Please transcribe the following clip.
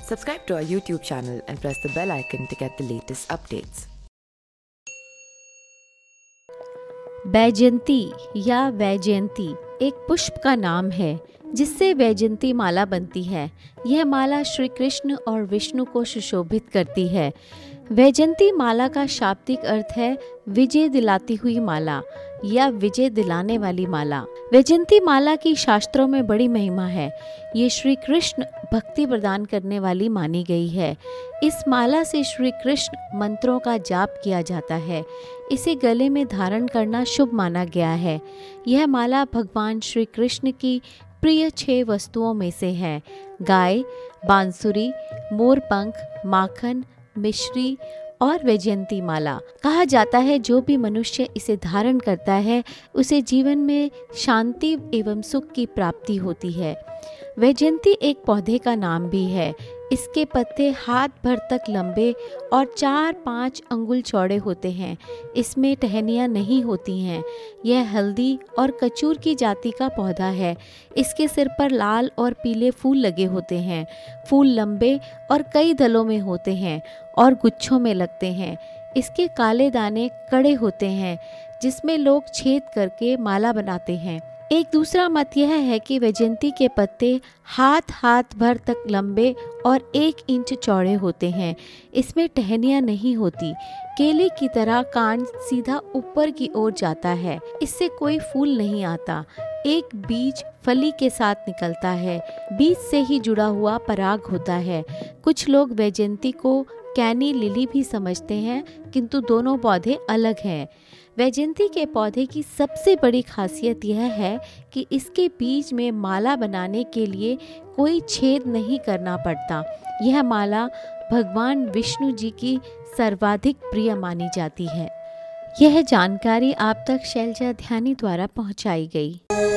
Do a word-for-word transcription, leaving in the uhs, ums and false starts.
Subscribe to our YouTube channel and press the bell icon to get the latest updates. Vaijayanti या वैजयंती एक पुष्प का नाम है जिससे वैजयंती माला बनती है। यह माला श्री कृष्ण और विष्णु को सुशोभित करती है। वैजयंती माला का शाब्दिक अर्थ है विजय दिलाती हुई माला या विजय दिलाने वाली माला। वैजयंती माला की शास्त्रों में बड़ी महिमा है। ये श्री कृष्ण भक्ति प्रदान करने वाली मानी गई है। इस माला से श्री कृष्ण मंत्रों का जाप किया जाता है। इसे गले में धारण करना शुभ माना गया है। यह माला भगवान श्री कृष्ण की प्रिय छह वस्तुओं में से है। गाय, बांसुरी, मोरपंख, माखन, मिश्री और वैजयंती माला। कहा जाता है जो भी मनुष्य इसे धारण करता है उसे जीवन में शांति एवं सुख की प्राप्ति होती है। वैजयंती एक पौधे का नाम भी है। इसके पत्ते हाथ भर तक लंबे और चार पाँच अंगुल चौड़े होते हैं। इसमें टहनियाँ नहीं होती हैं। यह हल्दी और कचूर की जाति का पौधा है। इसके सिर पर लाल और पीले फूल लगे होते हैं। फूल लंबे और कई दलों में होते हैं और गुच्छों में लगते हैं। इसके काले दाने कड़े होते हैं जिसमें लोग छेद करके माला बनाते हैं। एक दूसरा मत यह है कि वैजयंती के पत्ते हाथ हाथ भर तक लंबे और एक इंच चौड़े होते हैं। इसमें टहनियाँ नहीं होती। केले की तरह कांड सीधा ऊपर की ओर जाता है। इससे कोई फूल नहीं आता। एक बीज फली के साथ निकलता है। बीज से ही जुड़ा हुआ पराग होता है। कुछ लोग वैजयंती को कैनी लिली भी समझते हैं, किंतु दोनों पौधे अलग हैं। वैजयंती के पौधे की सबसे बड़ी खासियत यह है कि इसके बीज में माला बनाने के लिए कोई छेद नहीं करना पड़ता। यह माला भगवान विष्णु जी की सर्वाधिक प्रिय मानी जाती है। यह जानकारी आप तक शैलजा ध्यानी द्वारा पहुंचाई गई।